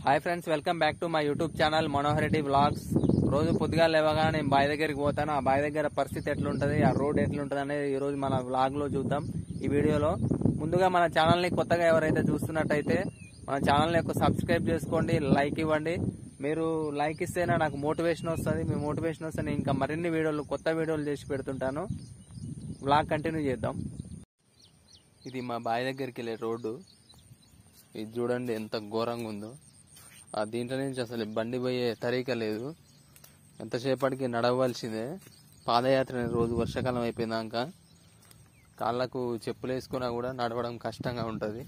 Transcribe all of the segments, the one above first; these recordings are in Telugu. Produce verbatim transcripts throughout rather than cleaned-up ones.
Hi friends, welcome back to my YouTube channel Manohar Reddy vlogs. రోజు పొద్దుగా లేవగా నేను బావి దగ్గరికి పోతాను. ఆ బావి దగ్గర పరిస్థితి ఎట్లుంటది, ఆ రోడ్ ఎట్లుంటది అనేది ఈ రోజు మన వ్లాగ్ లో చూద్దాం. ఈ వీడియోలో ముందుగా మన ఛానల్ ని కొత్తగా ఎవరైతే చూస్తున్నట్టయితే మన ఛానల్ ని సబ్స్క్రైబ్ చేసుకోండి, లైక్ ఇవ్వండి. మీరు లైక్ ఇస్తేనే నాకు మోటివేషన్ వస్తుంది. మీ మోటివేషన్ వస్తే నేను ఇంకా మరిన్ని వీడియోలు కొత్త వీడియోలు చేసి పెడుతుంటాను. వ్లాగ్ కంటిన్యూ చేద్దాం. ఇది మా బావి దగ్గరికి వెళ్ళే రోడ్డు. ఇది చూడండి ఎంత ఘోరంగా ఉందో. ఆ దీంట్లో నుంచి అసలు బండి పోయే తరీక లేదు. ఎంతసేపటికి నడవలసిందే. పాదయాత్ర రోజు వర్షాకాలం అయిపోయినాక కాళ్ళకు చెప్పులు వేసుకున్నా కూడా నడవడం కష్టంగా ఉంటుంది.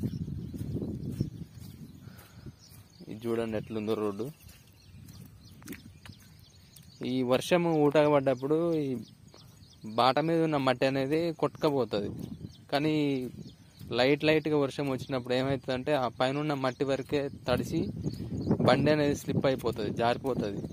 ఇది చూడండి ఎట్లుందో రోడ్డు. ఈ వర్షం ఊటగా పడ్డప్పుడు ఈ బాట మీద ఉన్న మట్టి అనేది కొట్టుకపోతుంది. కానీ లైట్ లైట్గా వర్షం వచ్చినప్పుడు ఏమవుతుందంటే ఆ పైన ఉన్న మట్టి వరకే తడిసి బండి అనేది స్లిప్ అయిపోతుంది, జారిపోతుంది.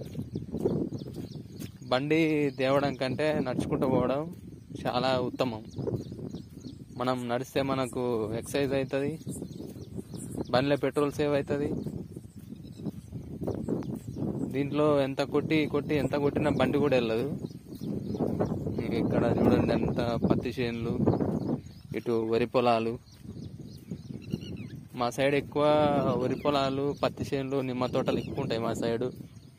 బండి తేవడం కంటే నడుచుకుంటూ పోవడం చాలా ఉత్తమం. మనం నడిస్తే మనకు ఎక్సర్సైజ్ అవుతుంది, బండిలో పెట్రోల్ సేవ్ అవుతుంది. దీంట్లో ఎంత కొట్టి కొట్టి ఎంత కొట్టినా బండి కూడా వెళ్ళదు. ఇక్కడ చూడండి ఎంత పత్తి చేనులు, ఇటు వరి పొలాలు. మా సైడ్ ఎక్కువ వరి పొలాలు, పత్తి చేనులు, నిమ్మ తోటలు ఎక్కువ ఉంటాయి మా సైడు.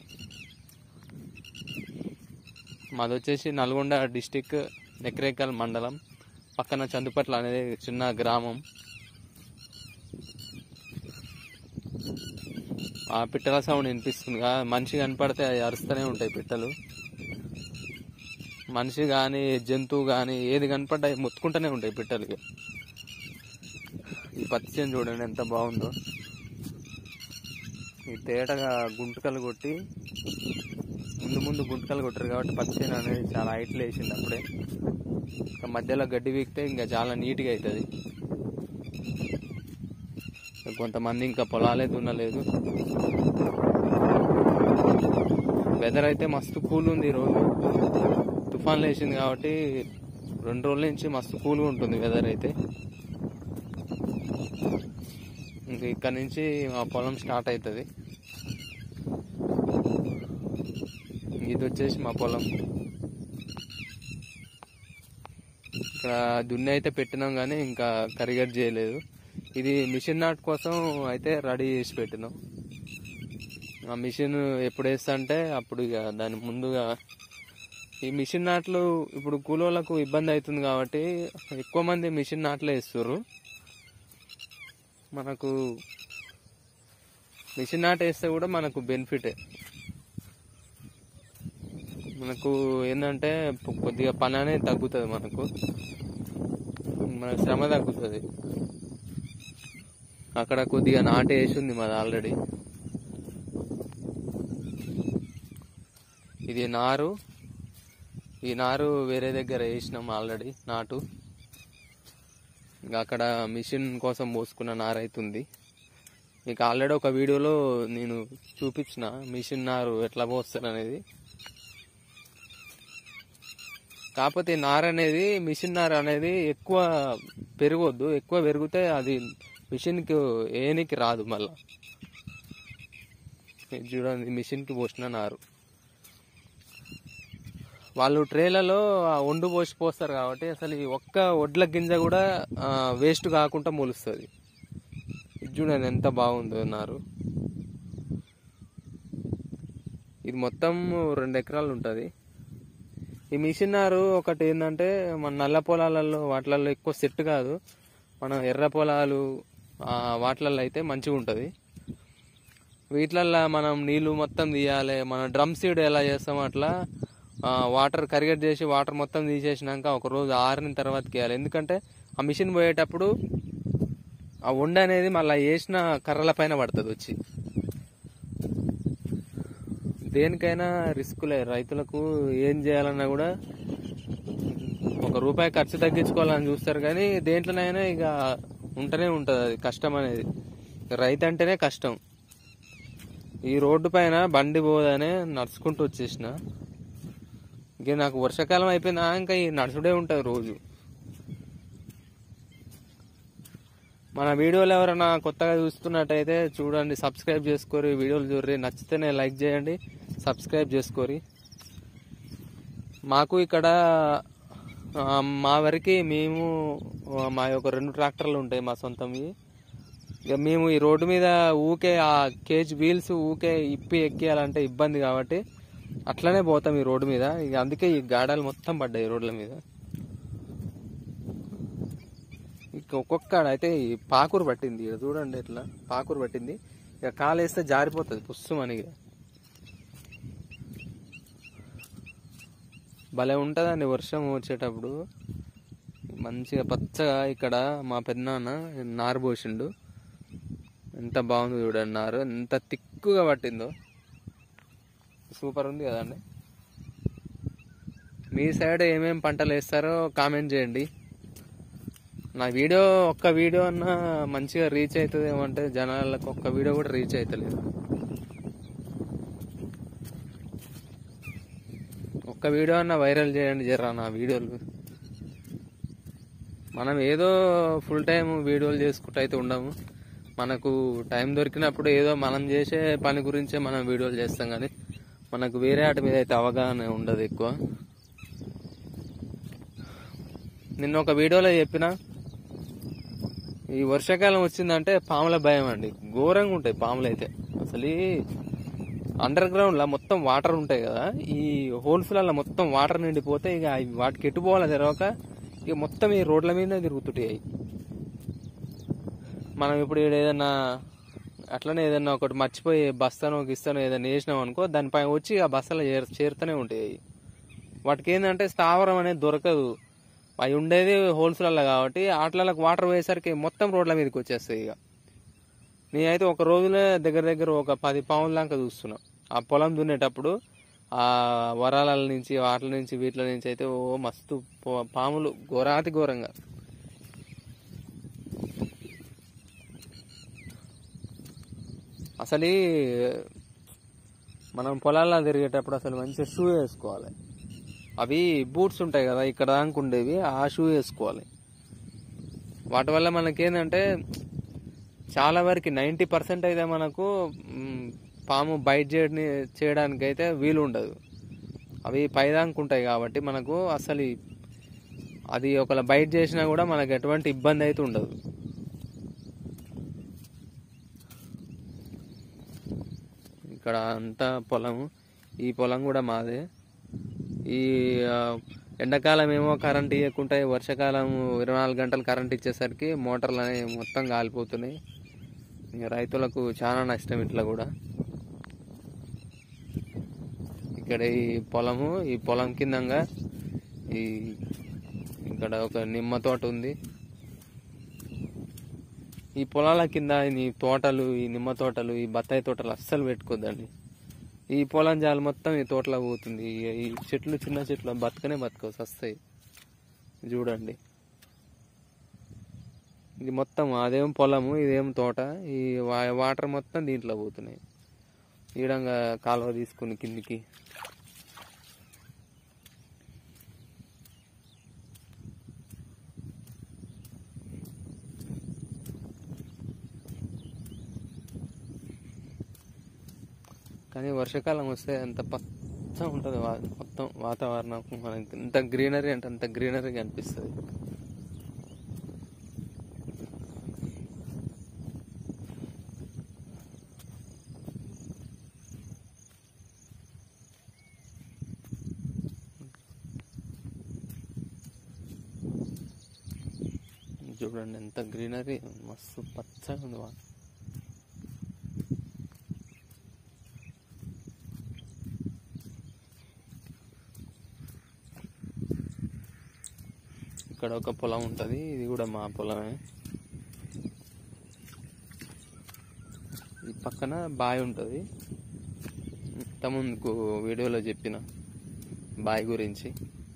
మాది వచ్చేసి నల్గొండ డిస్టిక్, నెక్రేకల్ మండలం. పక్కన చందుపట్ల అనేది చిన్న గ్రామం. ఆ పిట్టల సౌండ్ వినిపిస్తుంది. మనిషి కనపడితే అవి అరుస్తూనే ఉంటాయి పిట్టలు. మనిషి కానీ జంతువు కానీ ఏది కనపడ్డా మొత్తుకుంటూనే ఉంటాయి పిట్టలకి. ఈ పత్తి చేను చూడండి ఎంత బాగుందో. ఈ తేటగా గుంటకలు కొట్టి ముందు ముందు గుంటకలు కొట్టారు కాబట్టి పత్తి చేను అనేది చాలా హైట్లో వేసింది. అప్పుడే ఇంకా మధ్యలో గడ్డి వీక్తే ఇంకా చాలా నీట్గా అవుతుంది. కొంతమంది ఇంకా పొలాలే దున్నలేదు. వెదర్ అయితే మస్తు కూల్ ఉంది. ఈరోజు తుఫాన్లు వేసింది కాబట్టి రెండు రోజుల నుంచి మస్తు కూల్గా ఉంటుంది వెదర్ అయితే. ఇంక ఇక్కడ నుంచి మా పొలం స్టార్ట్ అవుతుంది. ఇది వచ్చేసి మా పొలం. ఇక్కడ దున్ని అయితే పెట్టినాం కానీ ఇంకా కరిగట్ చేయలేదు. ఇది మిషన్ నాట్ కోసం అయితే రెడీ చేసి పెట్టినాం. ఆ మిషన్ ఎప్పుడు వేస్తా అంటే అప్పుడు ఇక దాని ముందుగా ఈ మిషన్ నాట్లు ఇప్పుడు కూలోళ్ళకు ఇబ్బంది అవుతుంది కాబట్టి ఎక్కువ మంది మిషన్ నాట్లే వేస్తుర్రు. మనకు మిషన్ నాట్ వేస్తే కూడా మనకు బెనిఫిటే. మనకు ఏంటంటే కొద్దిగా పని అనేది తగ్గుతుంది. మనకు మన శ్రమ తగ్గుతుంది. అక్కడ కొద్దిగా నాటు వేసింది మాది ఆల్రెడీ. ఇది నారు. ఈ నారు వేరే దగ్గర వేసినాం ఆల్రెడీ నాటు. ఇంకా అక్కడ మిషన్ కోసం పోసుకున్న నారు అవుతుంది. మీకు ఆల్రెడీ ఒక వీడియోలో నేను చూపించిన మిషన్ నారు ఎట్లా పోస్తారు అనేది. కాకపోతే నారు అనేది మిషన్ నారు అనేది ఎక్కువ పెరగొద్దు. ఎక్కువ పెరిగితే అది మిషన్కి ఏనికి రాదు. మళ్ళా చూడండి మిషన్కి పోసిన నారు. వాళ్ళు ట్రేలలో ఒండు పోసి పోస్తారు కాబట్టి అసలు ఈ ఒక్క వడ్ల గింజ కూడా వేస్ట్ కాకుండా మొలుస్తుంది. ఇది చూడండి ఎంత బాగుందో నారు. ఇది మొత్తం రెండు ఎకరాలు ఉంటుంది. ఈ మిషన్ నారు ఒకటి ఏంటంటే మన నల్ల పొలాలలో వాటిలలో ఎక్కువ సెట్ కాదు. మనం ఎర్ర పొలాలు వాటిలలో అయితే మంచిగా ఉంటుంది. వీటిలల్లో మనం నీళ్లు మొత్తం తీయాలి. మనం డ్రమ్ సీడ్ ఎలా చేస్తామో అట్లా వాటర్ కరిగట్ చేసి వాటర్ మొత్తం తీసేసినాక ఒక రోజు ఆరిన తర్వాత వేయాలి. ఎందుకంటే ఆ మిషన్ పోయేటప్పుడు ఆ వండ అనేది మళ్ళీ వేసిన కర్రల పైన పడుతుంది వచ్చి. దేనికైనా రిస్కులే. రైతులకు ఏం చేయాలన్నా కూడా ఒక రూపాయి ఖర్చు తగ్గించుకోవాలని చూస్తారు కానీ దేంట్లోనైనా ఇక ఉంటూనే ఉంటుంది అది కష్టం అనేది. రైతు అంటేనే కష్టం. ఈ రోడ్డు పైన బండి పోదనే నడుచుకుంటూ వచ్చేసిన. ఇంక నాకు వర్షాకాలం అయిపోయినా ఇంకా ఈ నడుచుడే ఉంటుంది రోజు. మన వీడియోలు ఎవరైనా కొత్తగా చూస్తున్నట్టయితే చూడండి, సబ్స్క్రైబ్ చేసుకోరి, వీడియోలు చూడండి, నచ్చితేనే లైక్ చేయండి, సబ్స్క్రైబ్ చేసుకోరి. మాకు ఇక్కడ మా వరకు మేము మా యొక్క రెండు ట్రాక్టర్లు ఉంటాయి మా సొంతవి. ఇక మేము ఈ రోడ్డు మీద ఊకే ఆ కేజ్ వీల్స్ ఊకే ఇప్పి ఎక్కియాలంటే ఇబ్బంది కాబట్టి అట్లనే పోతాం ఈ రోడ్డు మీద. ఇక అందుకే ఈ గాడాలు మొత్తం పడ్డాయి రోడ్ల మీద. ఇక ఒక్కొక్క అయితే ఈ పాకూరు పట్టింది, ఇక చూడండి ఇట్లా పాకూరు పట్టింది. ఇక కాలు వేస్తే జారిపోతుంది పుస్సుమని. భలే ఉంటుందండి వర్షం వచ్చేటప్పుడు, మంచిగా పచ్చగా. ఇక్కడ మా పెద్దనాన్న నారు పోసిండు, ఎంత బాగుంది చూడండి. నారు ఎంత తిక్కుగా పట్టిందో, సూపర్ ఉంది కదండి. మీ సైడ్ ఏమేమి పంటలు వేస్తారో కామెంట్ చేయండి. నా వీడియో ఒక్క వీడియో అన్నా మంచిగా రీచ్ అవుతుంది ఏమంటే జనాలకు ఒక్క వీడియో కూడా రీచ్ అవుతలేదు. ఒక్క వీడియో అన్నా వైరల్ చేయండి జరా నా వీడియోలు. మనం ఏదో ఫుల్ టైం వీడియోలు చేసుకుంటూ అయితే ఉండము. మనకు టైం దొరికినప్పుడు ఏదో మనం చేసే పని గురించే మనం వీడియోలు చేస్తాం, కానీ మనకు వేరే వాటి మీద అయితే అవగాహన ఉండదు ఎక్కువ. నిన్న ఒక వీడియోలో చెప్పిన, ఈ వర్షాకాలం వచ్చిందంటే పాముల భయం అండి, ఘోరంగా ఉంటాయి పాములు అయితే. అసలు అండర్ గ్రౌండ్ లా మొత్తం వాటర్ ఉంటాయి కదా, ఈ హోల్స్ లలో మొత్తం వాటర్ నిండిపోతే ఇక వాటికి ఎట్టుపోవాలో తెరవక ఇక మొత్తం ఈ రోడ్ల మీద తిరుగుతుంటాయి. మనం ఇప్పుడు ఏదైనా అట్లనే ఏదైనా ఒకటి మర్చిపోయి బస్తానో గిస్తానో ఏదైనా వేసినాం అనుకో, దానిపై వచ్చి ఆ బస్తాలో చేరుతూనే ఉంటాయి. వాటికి ఏంటంటే స్థావరం అనేది దొరకదు, అవి ఉండేది హోల్స్లలో కాబట్టి ఆటలకు వాటర్ పోయేసరికి మొత్తం రోడ్ల మీదకి వచ్చేస్తాయి. ఇక నేనైతే ఒక రోజులో దగ్గర దగ్గర ఒక పది పాముల దాకా చూస్తున్నా. ఆ పొలం దున్నేటప్పుడు ఆ వరాల నుంచి వాటిల నుంచి వీటిల నుంచి అయితే ఓ మస్తు పాములు, ఘోరాతి ఘోరంగా. అసలు మనం పొలాల్లో తిరిగేటప్పుడు అసలు మంచిగా షూ వేసుకోవాలి. అవి బూట్స్ ఉంటాయి కదా ఇక్కడ దాకా ఉండేవి, ఆ షూ వేసుకోవాలి. వాటి వల్ల మనకేందంటే చాలా వరకు నైంటీ పర్సెంట్ అయితే మనకు పాము బైట్ చేయని చేయడానికి అయితే వీలు ఉండదు. అవి పైదానికి ఉంటాయి కాబట్టి మనకు అసలు అది ఒకవేళ బైట్ చేసినా కూడా మనకు ఎటువంటి ఇబ్బంది అయితే ఉండదు. ఇక్కడ అంతా పొలము, ఈ పొలం కూడా మాదే. ఈ ఎండాకాలం ఏమో కరెంట్ ఇవ్వకుండా వర్షాకాలం ఇరవై నాలుగు గంటలు కరెంట్ ఇచ్చేసరికి మోటార్లు అనేవి మొత్తం కాలిపోతున్నాయి. రైతులకు చాలా నష్టం ఇట్లా కూడా. ఇక్కడ ఈ పొలము, ఈ పొలం కిందంగా ఈ ఇక్కడ ఒక నిమ్మ తోట ఉంది. ఈ పొలాల కింద ఈ తోటలు, ఈ నిమ్మ తోటలు, ఈ బత్తాయి తోటలు అస్సలు పెట్టుకోద్దండి. ఈ పొలం జాలు మొత్తం ఈ తోటలో పోతుంది. ఈ చెట్లు చిన్న చెట్లు బతకనే బతకవచ్చు వస్తాయి. చూడండి, ఇది మొత్తం అదేం పొలము, ఇదేం తోట. ఈ వాటర్ మొత్తం దీంట్లో పోతున్నాయి. ఈ విధంగా కాలువ తీసుకుని కిందికి కానీ వర్షాకాలం వస్తే అంత పచ్చ ఉంటుంది మొత్తం వాతావరణం. మనకి ఎంత గ్రీనరీ అంటే అంత గ్రీనరీగా అనిపిస్తుంది. చూడండి ఎంత గ్రీనరీ, మస్తు పచ్చగా ఉంది. ఇక్కడ ఒక పొలం ఉంటుంది, ఇది కూడా మా పొలమే. ఈ పక్కన బావి ఉంటుంది. ఇంతకుముందుకు వీడియోలో చెప్పిన బావి గురించి.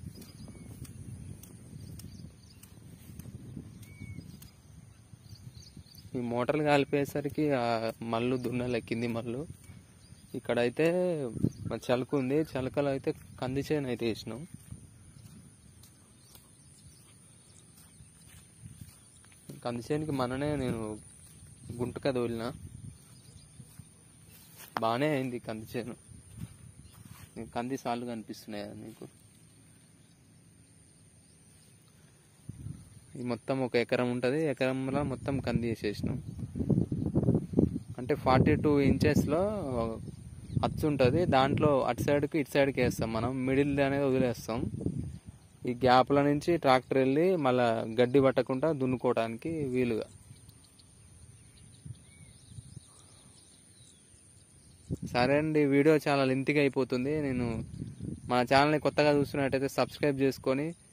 ఈ మోటార్లు కాలిపోయేసరికి ఆ మళ్ళు దున్నలే, కింది మళ్ళు. ఇక్కడైతే చలక ఉంది, చలకలో అయితే కంది చేను అయితే వేసినాం. కంది చేనికి మననే నేను గుంటక తోలిన, బాగానే అయింది కంది చేను. కంది సార్లు కనిపిస్తున్నాయి కదా మీకు. ఇది మొత్తం ఒక ఎకరం ఉంటుంది, ఎకరంలో మొత్తం కంది వేసేసినాం. అంటే ఫార్టీ టూ ఇంచెస్లో అచ్చు ఉంటుంది, దాంట్లో అటు సైడ్కి ఇటు సైడ్కి వేస్తాం మనం, మిడిల్ అనేది వదిలేస్తాం. ఈ గ్యాప్ల నుంచి ట్రాక్టర్ వెళ్ళి మళ్ళీ గడ్డి పట్టకుండా దున్నుకోవడానికి వీలుగా. సరే అండి, వీడియో చాలా లెంతీగా అయిపోతుంది. నేను మన ఛానల్ని కొత్తగా చూస్తున్నట్టయితే సబ్స్క్రైబ్ చేసుకొని